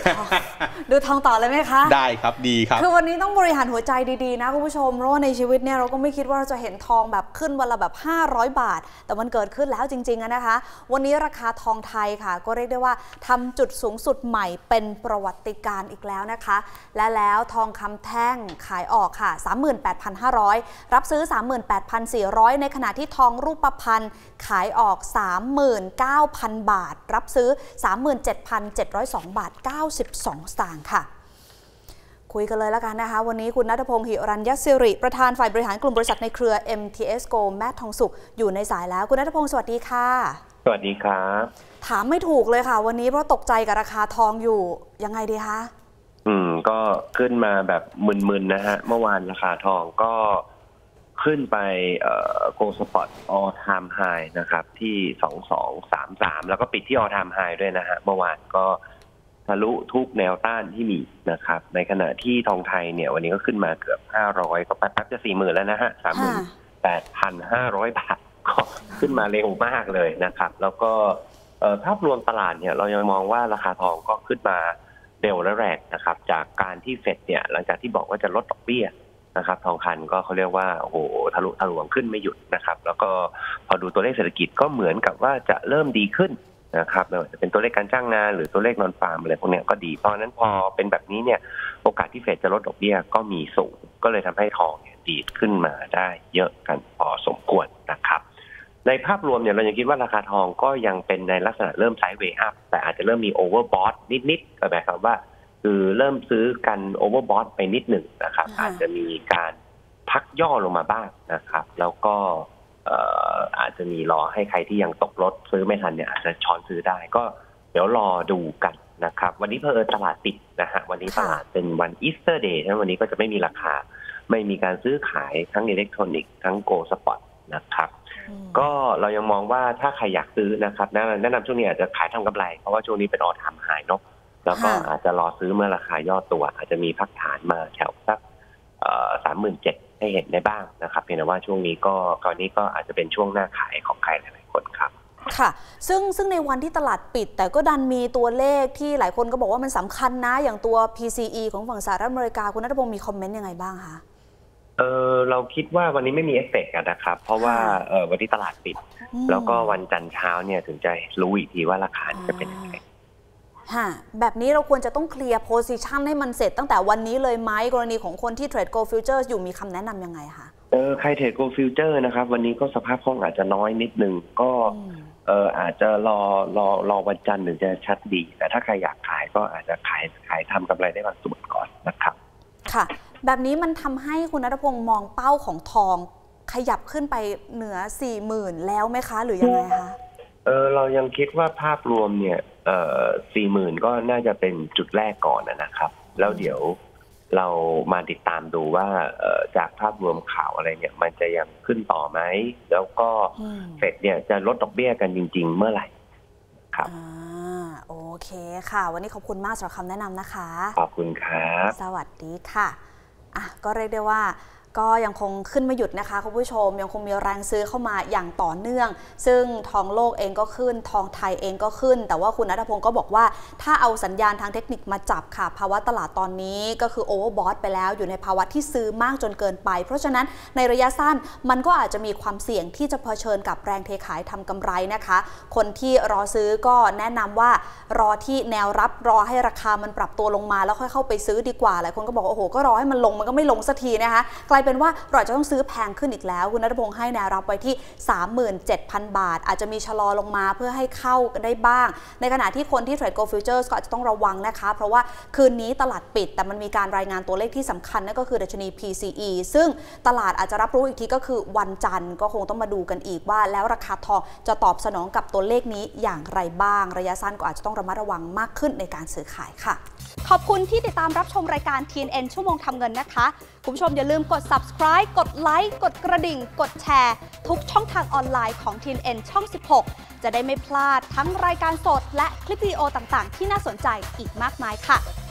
ดูทองต่อเลยไหมคะได้ครับดีครับคือวันนี้ต้องบริหารหัวใจดีๆนะคุณผู้ชมเพราะว่าในชีวิตเนี่ยเราก็ไม่คิดว่าเราจะเห็นทองแบบขึ้นวันละแบบ500 บาทแต่มันเกิดขึ้นแล้วจริงๆนะคะวันนี้ราคาทองไทยค่ะก็เรียกได้ว่าทำจุดสูงสุดใหม่เป็นประวัติการณ์อีกแล้วนะคะและแล้วทองคำแท่งขายออกค่ะ 38,500 รับซื้อ 38,400 ในขณะที่ทองรูปพรรณขายออก 39,000 บาทรับซื้อ 37,702 บาท 92 สตางค์ค่ะคุยกันเลยแล้วกันนะคะวันนี้คุณณัฐพงศ์หิรัญยศิริประธานฝ่ายบริหารกลุ่มบริษัทในเครือ MTS Go แม่ทองสุขอยู่ในสายแล้วคุณณัฐพงศ์สวัสดีค่ะสวัสดีครับถามไม่ถูกเลยค่ะวันนี้เพราะตกใจกับราคาทองอยู่ยังไงดีคะก็ขึ้นมาแบบมึนๆนะฮะเมื่อวานราคาทองก็ขึ้นไปโกลด์สปอตall time high นะครับที่2233แล้วก็ปิดที่ all time high ด้วยนะฮะเมื่อวานก็ทะลุทุกแนวต้านที่มีนะครับในขณะที่ทองไทยเนี่ยวันนี้ก็ขึ้นมาเกือบ500ก็แป๊บๆจะ 40,000 แล้วนะฮะ 38,500 บาทก็ขึ้นมาเร็วมากเลยนะครับแล้วก็ภาพรวมตลาดเนี่ยเรายังมองว่าราคาทองก็ขึ้นมาเร็วและแรงนะครับจากการที่เฟดเนี่ยหลังจากที่บอกว่าจะลดดอกเบี้ยนะครับทองคำก็เขาเรียกว่าโอ้โหทะลุทะลวงขึ้นไม่หยุดนะครับแล้วก็พอดูตัวเลขเศรษฐกิจก็เหมือนกับว่าจะเริ่มดีขึ้นนะครับไม่ว่าจะเป็นตัวเลขการจ้างงานหรือตัวเลขนอนฟาร์มอะไรพวกนี้ก็ดีเพราะนั้นพอเป็นแบบนี้เนี่ยโอกาสที่เฟดจะลดดอกเบี้ยก็มีสูงก็เลยทำให้ทองเนี่ยดีดขึ้นมาได้เยอะกันพอสมควรนะครับในภาพรวมเนี่ยเรายังคิดว่าราคาทองก็ยังเป็นในลักษณะเริ่มไซด์เวย์อัพแต่อาจจะเริ่มมีโอเวอร์บอทนิดๆก็หมายความว่าคือเริ่มซื้อกันโอเวอร์บอทไปนิดหนึ่งนะครับอาจจะมีการพักย่อลงมาบ้างนะครับแล้วก็อาจจะมีรอให้ใครที่ยังตกรถซื้อไม่ทันเนี่ยอาจจะช้อนซื้อได้ก็เดี๋ยวรอดูกันนะครับวันนี้ตลาดปิดนะฮะวันนี้ตลาดเป็นวันอีสเตอร์เดย์นะวันนี้ก็จะไม่มีราคาไม่มีการซื้อขายทั้งอิเล็กทรอนิกส์ทั้งโกลด์สปอตนะครับก็เรายังมองว่าถ้าใครอยากซื้อนะครับแนะนำช่วงนี้อาจจะขายทำกำไรเพราะว่าช่วงนี้เป็นออทามไฮเนาะแล้วก็อาจจะรอซื้อเมื่อราคาย่อตัวอาจจะมีพักฐานมาแถวสัก37,000ให้เห็นได้บ้างนะครับเพียงแต่ว่าช่วงนี้ก็อาจจะเป็นช่วงหน้าขายของใครหลายๆคนครับค่ะซึ่งในวันที่ตลาดปิดแต่ก็ดันมีตัวเลขที่หลายคนก็บอกว่ามันสำคัญนะอย่างตัว PCE ของฝั่งสหรัฐอเมริกาคุณณัฐพงศ์มีคอมเมนต์ยังไงบ้างคะเราคิดว่าวันนี้ไม่มีเอฟเฟกต์นะครับเพราะว่าวันที่ตลาดปิดแล้วก็วันจันทร์เช้าเนี่ยถึงจะรู้อีกทีว่าราคาจะเป็นยังไงแบบนี้เราควรจะต้องเคลียร์โพซิชันให้มันเสร็จตั้งแต่วันนี้เลยไหมกรณีของคนที่เทรดโกลด์ฟิวเจอร์อยู่มีคำแนะนำยังไงคะใครเทรดโกลด์ฟิวเจอร์นะครับวันนี้ก็สภาพคล่องอาจจะน้อยนิดนึงก็อาจจะรอวันจันทร์ถึงจะชัดดีแต่ถ้าใครอยากขายก็อาจจะขายทำกำไรได้บางส่วนก่อนนะครับค่ะแบบนี้มันทำให้คุณณัฐพงศ์มองเป้าของทองขยับขึ้นไปเหนือ 40,000 แล้วไหมคะหรือยังไงคะเรายังคิดว่าภาพรวมเนี่ย40,000ก็น่าจะเป็นจุดแรกก่อนนะครับแล้วเดี๋ยวเรามาติดตามดูว่าจากภาพรวมข่าวอะไรเนี่ยมันจะยังขึ้นต่อไหมแล้วก็เฟดเนี่ยจะลดดอกเบี้ยกันจริงๆเมื่อไหร่ครับโอเคค่ะวันนี้ขอบคุณมากสำหรับคำแนะนำนะคะขอบคุณครับสวัสดีค่ะก็เรียกได้ว่าก็ยังคงขึ้นไม่หยุดนะคะคุณผู้ชมยังคงมีแรงซื้อเข้ามาอย่างต่อเนื่องซึ่งทองโลกเองก็ขึ้นทองไทยเองก็ขึ้นแต่ว่าคุณณัฐพงศ์ก็บอกว่าถ้าเอาสัญญาณทางเทคนิคมาจับค่ะภาวะตลาดตอนนี้ก็คือโอเวอร์บอทไปแล้วอยู่ในภาวะที่ซื้อมากจนเกินไปเพราะฉะนั้นในระยะสั้นมันก็อาจจะมีความเสี่ยงที่จะเผชิญกับแรงเทขายทำกำไรนะคะคนที่รอซื้อก็แนะนำว่ารอที่แนวรับรอให้ราคามันปรับตัวลงมาแล้วค่อยเข้าไปซื้อดีกว่าหลายคนก็บอกโอ้โหก็รอให้มันลงมันก็ไม่ลงสักทีนะคะกลายเป็นว่าเราจะต้องซื้อแพงขึ้นอีกแล้วคุณณัฐพงศ์ให้แนวรับไว้ที่ 37,000 บาทอาจจะมีชะลอลงมาเพื่อให้เข้าได้บ้างในขณะที่คนที่เทรดโกลด์ฟิวเจอร์ก็อาจจะต้องระวังนะคะเพราะว่าคืนนี้ตลาดปิดแต่มันมีการรายงานตัวเลขที่สำคัญนั่นก็คือดัชนี PCE ซึ่งตลาดอาจจะรับรู้อีกทีก็คือวันจันทร์ก็คงต้องมาดูกันอีกว่าแล้วราคาทองจะตอบสนองกับตัวเลขนี้อย่างไรบ้างระยะสั้นก็อาจจะต้องระมัดระวังมากขึ้นในการซื้อขายค่ะขอบคุณที่ติดตามรับชมรายการ TNN ชั่วโมงทำเงินนะคะคุณผู้ชมอย่าลืมกด subscribe กดไลค์กดกระดิ่งกดแชร์ทุกช่องทางออนไลน์ของ TNN ช่อง 16 จะได้ไม่พลาดทั้งรายการสดและคลิปวิดีโอต่างๆที่น่าสนใจอีกมากมายค่ะ